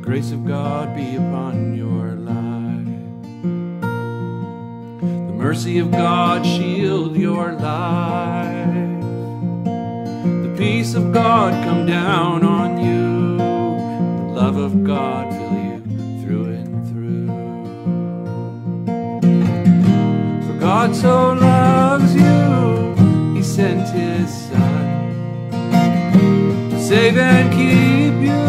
grace of God be upon your life. The mercy of God shield your life. The peace of God come down on you. The love of God fill you through and through. For God so loves you, He sent His Son to save and keep you.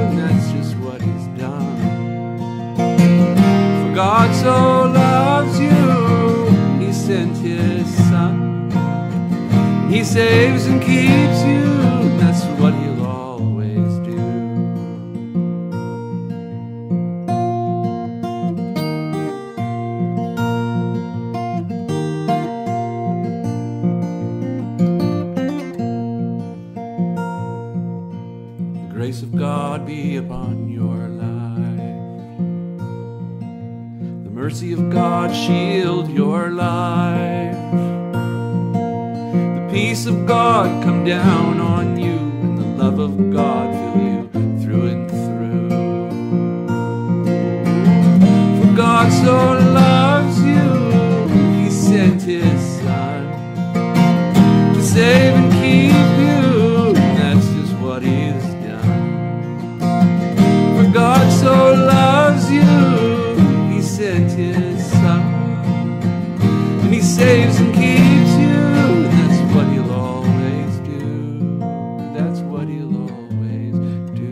God so loves you, He sent His Son. He saves and keeps you, that's what He'll always do. The grace of God be upon your life. Mercy of God shield your life. The peace of God come down on you, and the love of God fill you through and through. For God so loves you, He sent His Son to save and keep you, and that's just what He's done. For God so loves you, sent His Son, and He saves and keeps you. That's what He'll always do. That's what He'll always do.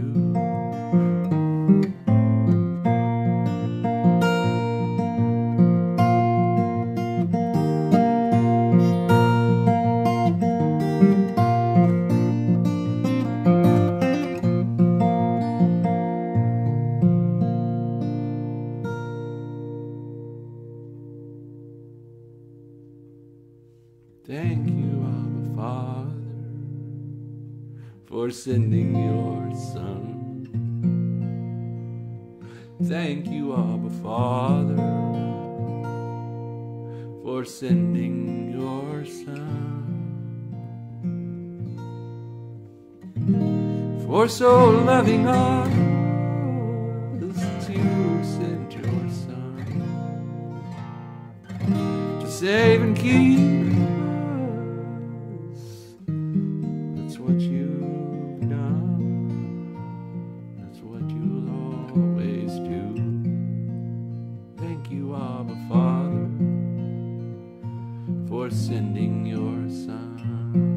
Thank you, Abba Father, for sending your Son. Thank you, Abba Father, for sending your Son. For so loving us to send your Son to save and keep. What you've done, that's what you'll always do. Thank you, Abba Father, for sending your Son.